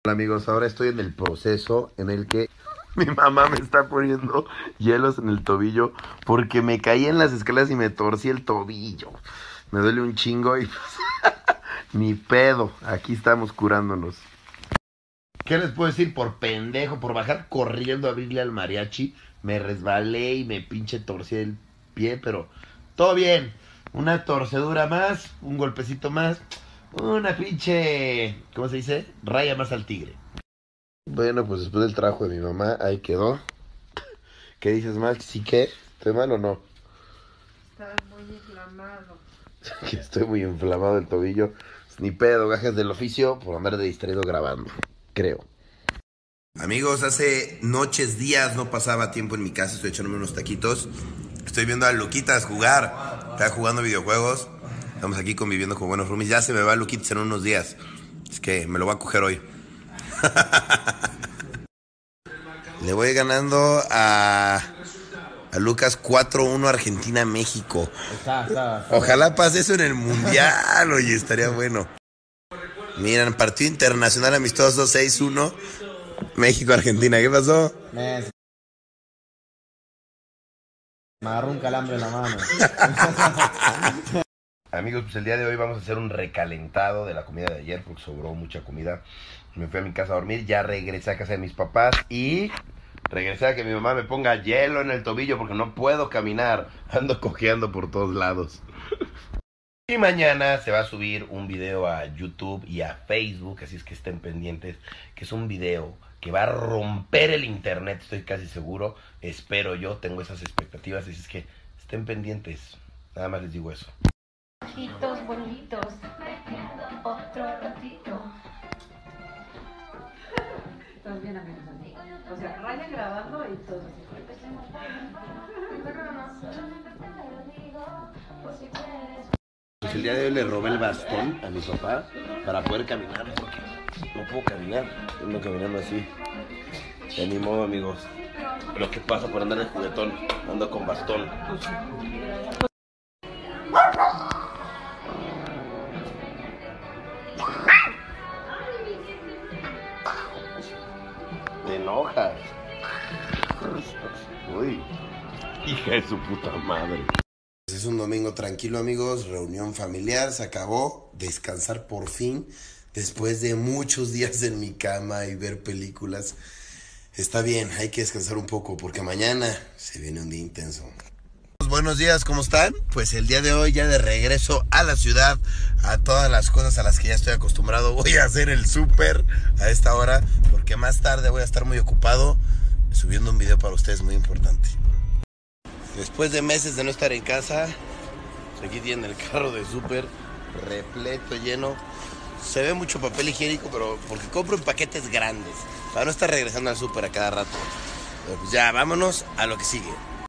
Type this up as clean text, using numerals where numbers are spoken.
Hola amigos, ahora estoy en el proceso en el que mi mamá me está poniendo hielos en el tobillo porque me caí en las escaleras y me torcí el tobillo. Me duele un chingo y pues, ni pedo, aquí estamos curándonos. ¿Qué les puedo decir? Por pendejo, por bajar corriendo a abrirle al mariachi, me resbalé y me pinche torcí el pie, pero todo bien. Una torcedura más, un golpecito más, una pinche, ¿cómo se dice? Raya más al tigre. Bueno, pues después del trabajo de mi mamá, ahí quedó. ¿Qué dices, Max? ¿Sí qué? ¿Estoy mal o no? Estás muy inflamado. Que estoy muy inflamado del tobillo. Pues ni pedo, gajes del oficio por andar de distraído grabando, creo. Amigos, hace noches, días no pasaba tiempo en mi casa, estoy echándome unos taquitos. Estoy viendo a Luquitas jugar, está jugando videojuegos. Estamos aquí conviviendo con buenos roomies. Ya se me va Luquitas en unos días. Es que me lo voy a coger hoy. Le voy ganando a Lucas 4-1 Argentina-México. Ojalá pase eso en el Mundial, oye, estaría bueno. Miran, partido internacional amistoso 6-1 México-Argentina. ¿Qué pasó? Me agarró un calambre en la mano. Amigos, pues el día de hoy vamos a hacer un recalentado de la comida de ayer porque sobró mucha comida. Me fui a mi casa a dormir, ya regresé a casa de mis papás y regresé a que mi mamá me ponga hielo en el tobillo porque no puedo caminar. Ando cojeando por todos lados. Y mañana se va a subir un video a YouTube y a Facebook, así es que estén pendientes, que es un video que va a romper el internet, estoy casi seguro. Espero yo, tengo esas expectativas, así es que estén pendientes. Nada más les digo eso. Ojitos bonitos, otro ratito. Estás bien, amigos. O sea, vayan grabando y todo. Pues el día de hoy le robé el bastón a mi papá para poder caminar, porque no puedo caminar, ando caminando así. Ya ni modo, amigos. Lo que pasa por andar de juguetón, ando con bastón. Te enojas. Uy, hija de su puta madre. Es un domingo tranquilo, amigos, reunión familiar, se acabó, descansar por fin, después de muchos días en mi cama y ver películas. Está bien, hay que descansar un poco porque mañana se viene un día intenso. Buenos días, ¿cómo están? Pues el día de hoy ya de regreso a la ciudad, a todas las cosas a las que ya estoy acostumbrado. Voy a hacer el súper a esta hora porque más tarde voy a estar muy ocupado subiendo un video para ustedes muy importante. Después de meses de no estar en casa, aquí tienen el carro de súper repleto, lleno. Se ve mucho papel higiénico, pero porque compro en paquetes grandes, para no estar regresando al súper a cada rato. Pero pues ya, vámonos a lo que sigue.